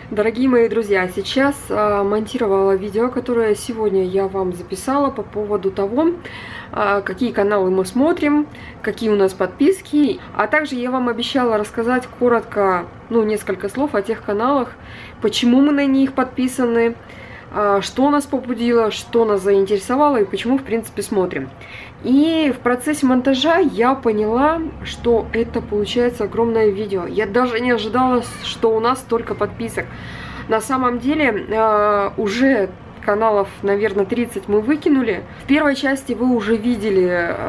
Дорогие мои друзья, сейчас монтировала видео, которое сегодня я вам записала по поводу того, какие каналы мы смотрим, какие у нас подписки. А также я вам обещала рассказать коротко, несколько слов о тех каналах, почему мы на них подписаны, что нас побудило, что нас заинтересовало и почему, в принципе, смотрим. И в процессе монтажа я поняла, что это получается огромное видео. Я даже не ожидала, что у нас столько подписок. На самом деле, уже каналов, наверное, 30 мы выкинули. В первой части вы уже видели,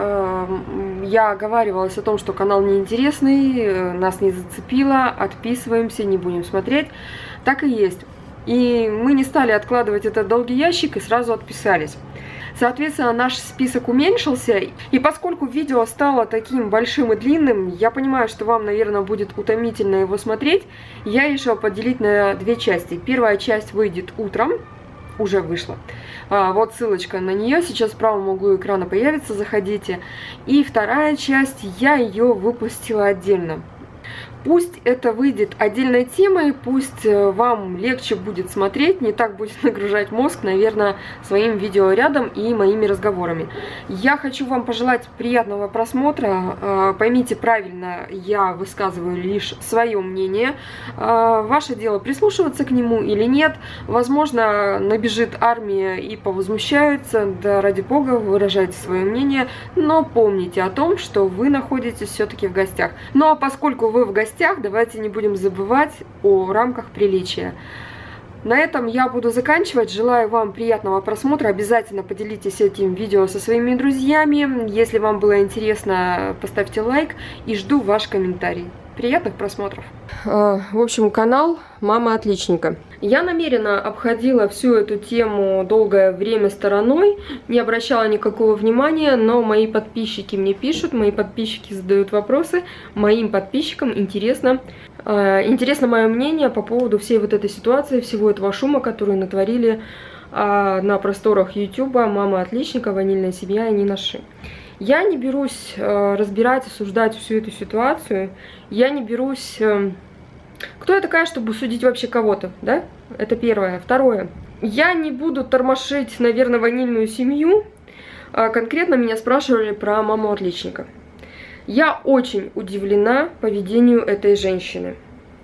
я оговаривалась о том, что канал неинтересный, нас не зацепило, отписываемся, не будем смотреть. Так и есть. И мы не стали откладывать этот долгий ящик и сразу отписались. Соответственно, наш список уменьшился. И поскольку видео стало таким большим и длинным, я понимаю, что вам, наверное, будет утомительно его смотреть, я решила поделить на две части. Первая часть выйдет утром, уже вышла. Вот ссылочка на нее, сейчас в правом углу экрана появится, заходите. И вторая часть, я ее выпустила отдельно. Пусть это выйдет отдельной темой, пусть вам легче будет смотреть, не так будет нагружать мозг, наверное, своим видеорядом и моими разговорами. Я хочу вам пожелать приятного просмотра. Поймите правильно, я высказываю лишь свое мнение. Ваше дело прислушиваться к нему или нет. Возможно, набежит армия и повозмущаются. Да ради бога, выражайте свое мнение. Но помните о том, что вы находитесь все-таки в гостях. Ну а поскольку вы в гостях, давайте не будем забывать о рамках приличия. На этом я буду заканчивать. Желаю вам приятного просмотра. Обязательно поделитесь этим видео со своими друзьями. Если вам было интересно, поставьте лайк и жду ваш комментарий. Приятных просмотров. В общем, канал «Мама отличника». Я намеренно обходила всю эту тему долгое время стороной, не обращала никакого внимания, но мои подписчики мне пишут, мои подписчики задают вопросы, моим подписчикам интересно мое мнение по поводу всей вот этой ситуации, всего этого шума, который натворили на просторах ютуба «Мама отличника», «Ванильная семья» и «Не наши». Я не берусь разбирать, осуждать всю эту ситуацию. Я не берусь... Кто я такая, чтобы судить вообще кого-то, да? Это первое. Второе. Я не буду тормошить, наверное, «Ванильную семью». Конкретно меня спрашивали про «Маму отличника». Я очень удивлена поведению этой женщины.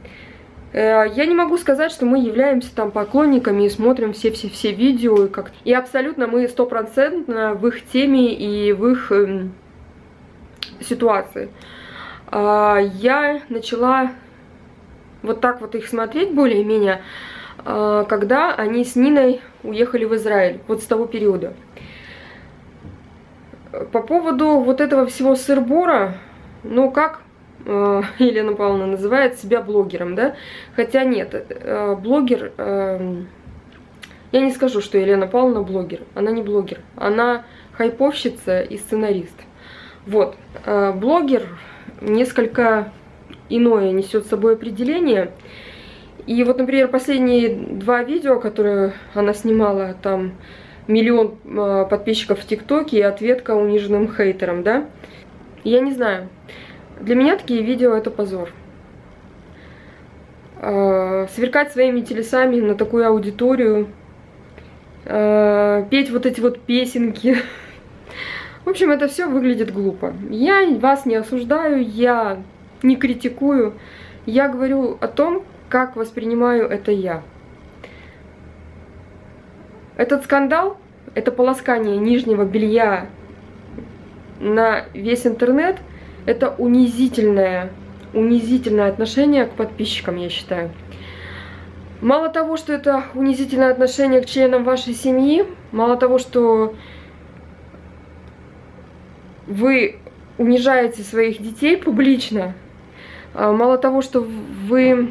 Я не могу сказать, что мы являемся там поклонниками и смотрим все видео. И абсолютно мы 100% в их теме и в их ситуации. Я начала вот так вот их смотреть более-менее, когда они с Ниной уехали в Израиль, вот с того периода. По поводу вот этого всего сыр-бора, как Елена Павловна называет себя блогером, да? Хотя нет, блогер... Я не скажу, что Елена Павловна блогер. Она не блогер. Она хайповщица и сценарист. Вот. Блогер несколько иное несет с собой определение. И вот, например, последние 2 видео, которые она снимала, там 1 000 000 подписчиков в ТикТоке и ответка униженным хейтерам, да? Я не знаю. Для меня такие видео это позор. Сверкать своими телесами на такую аудиторию, петь вот эти вот песенки. В общем, это все выглядит глупо. Я вас не осуждаю, я не критикую. Я говорю о том, как воспринимаю это я. Этот скандал, это полоскание нижнего белья на весь интернет, это унизительное отношение к подписчикам, я считаю. Мало того, что это унизительное отношение к членам вашей семьи, мало того, что вы унижаете своих детей публично, мало того, что вы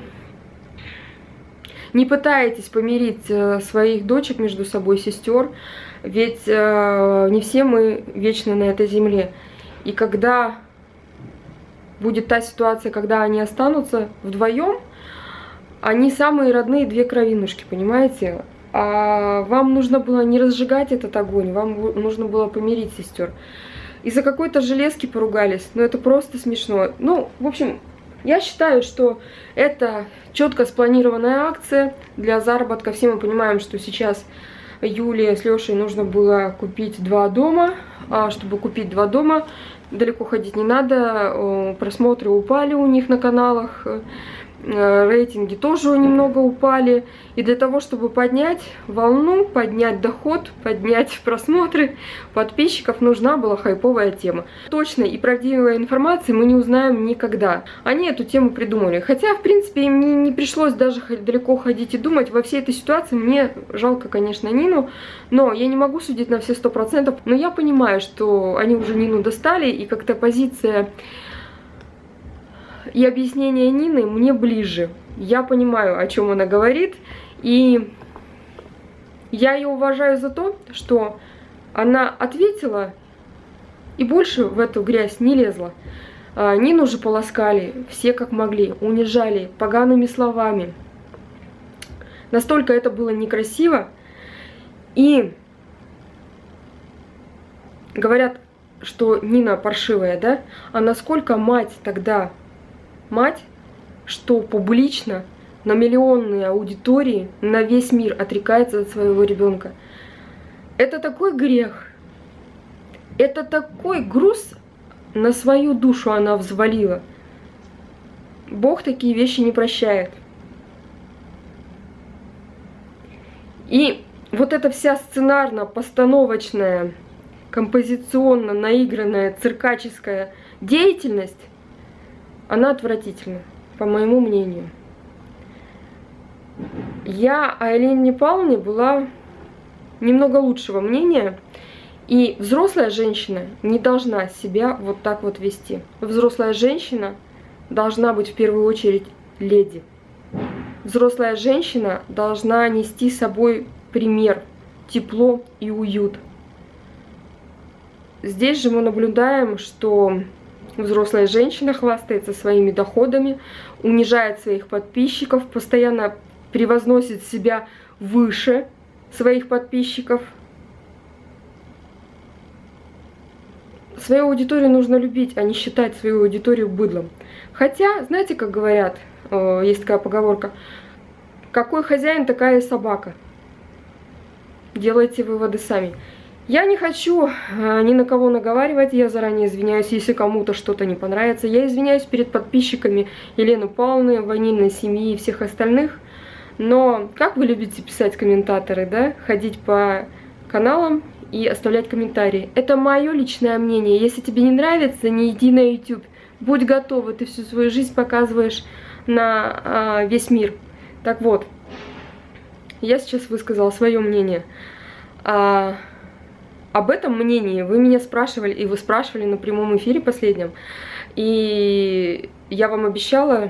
не пытаетесь помирить своих дочек между собой, сестер, ведь не все мы вечно на этой земле. И когда будет та ситуация, когда они останутся вдвоем, они самые родные 2 кровинушки, понимаете? А вам нужно было не разжигать этот огонь, вам нужно было помирить сестер. Из-за какой-то железки поругались, это просто смешно. В общем, Я считаю, что это четко спланированная акция для заработка. Все мы понимаем, что сейчас Юле с Лешей нужно было купить 2 дома. А чтобы купить 2 дома, далеко ходить не надо. Просмотры упали у них на каналах. Рейтинги тоже немного упали. И для того, чтобы поднять волну, поднять доход, поднять просмотры подписчиков, нужна была хайповая тема. Точной и правдивой информации мы не узнаем никогда. Они эту тему придумали. Хотя, в принципе, им не пришлось даже далеко ходить и думать. Во всей этой ситуации мне жалко, конечно, Нину, но я не могу судить на все 100%. Но я понимаю, что они уже Нину достали, и как-то позиция и объяснение Нины мне ближе. Я понимаю, о чем она говорит, и я ее уважаю за то, что она ответила и больше в эту грязь не лезла. Нину же полоскали все как могли, унижали погаными словами. Настолько это было некрасиво. И говорят, что Нина паршивая, да? А насколько мать тогда... Мать, что публично на миллионные аудитории, на весь мир отрекается от своего ребенка. Это такой грех. Это такой груз на свою душу она взвалила. Бог такие вещи не прощает. И вот эта вся сценарно-постановочная, композиционно наигранная, циркаческая деятельность, она отвратительна, по моему мнению. Я о Елене Павловне была немного лучшего мнения. И взрослая женщина не должна себя вот так вот вести. Взрослая женщина должна быть в первую очередь леди. Взрослая женщина должна нести с собой пример, тепло и уют. Здесь же мы наблюдаем, что взрослая женщина хвастается своими доходами, унижает своих подписчиков, постоянно превозносит себя выше своих подписчиков. Свою аудиторию нужно любить, а не считать свою аудиторию быдлом. Хотя, знаете, как говорят, есть такая поговорка: какой хозяин, такая и собака. Делайте выводы сами. Я не хочу ни на кого наговаривать, я заранее извиняюсь, если кому-то что-то не понравится. Я извиняюсь перед подписчиками Елены Павловны, ванильной семьи и всех остальных. Но как вы любите писать комментаторы, да? Ходить по каналам и оставлять комментарии. Это мое личное мнение. Если тебе не нравится, не иди на YouTube. Будь готова, ты всю свою жизнь показываешь на весь мир. Так вот, я сейчас высказала свое мнение. Об этом мнении вы меня спрашивали, и вы спрашивали на прямом эфире последнем. И я вам обещала.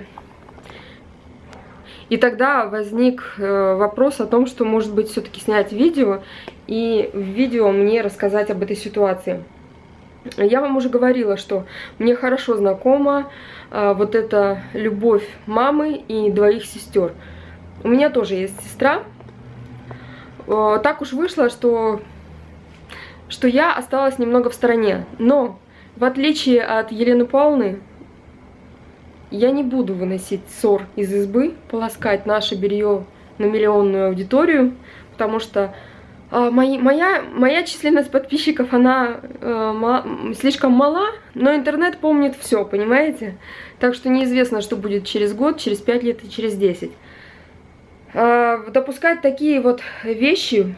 И тогда возник вопрос о том, что, может быть, все-таки снять видео, и в видео мне рассказать об этой ситуации. Я вам уже говорила, что мне хорошо знакома вот эта любовь мамы и 2 сестер. У меня тоже есть сестра. Так уж вышло, что я осталась немного в стороне. Но, в отличие от Елены Павловны, я не буду выносить ссор из избы, полоскать наше белье на миллионную аудиторию, потому что моя численность подписчиков, она слишком мала, но интернет помнит все, понимаете? Так что неизвестно, что будет через год, через 5 лет и через 10. Допускать такие вот вещи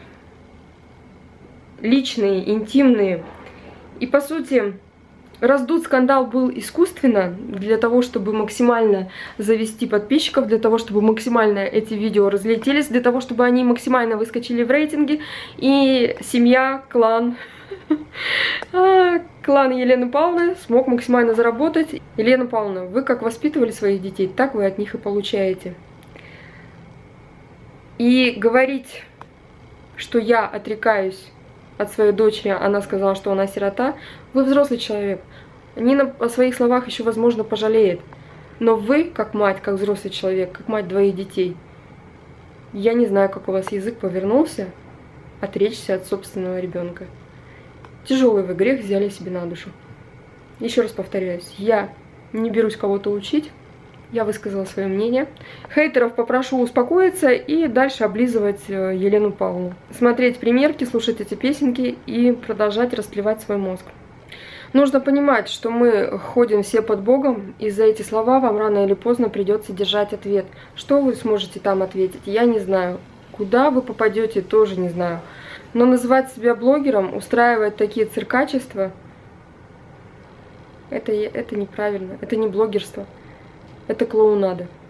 личные, интимные, и по сути раздут скандал был искусственно, для того, чтобы максимально завести подписчиков, для того, чтобы максимально эти видео разлетелись, для того, чтобы они максимально выскочили в рейтинги, и семья, клан Елены Павловны смог максимально заработать. Елена Павловна, вы как воспитывали своих детей, так вы от них и получаете. И говорить, что я отрекаюсь от своей дочери, она сказала, что она сирота. Вы взрослый человек. Нина о своих словах еще, возможно, пожалеет. Но вы, как мать, как взрослый человек, как мать 2 детей, я не знаю, как у вас язык повернулся отречься от собственного ребенка. Тяжелый вы грех взяли себе на душу. Еще раз повторяюсь, я не берусь кого-то учить. Я высказала свое мнение. Хейтеров попрошу успокоиться и дальше облизывать Елену Павловну. Смотреть примерки, слушать эти песенки и продолжать расплевать свой мозг. Нужно понимать, что мы ходим все под Богом, и за эти слова вам рано или поздно придется держать ответ. Что вы сможете там ответить, я не знаю. Куда вы попадете, тоже не знаю. Но называть себя блогером, устраивать такие циркачества, это неправильно, это не блогерство. Это клоунада.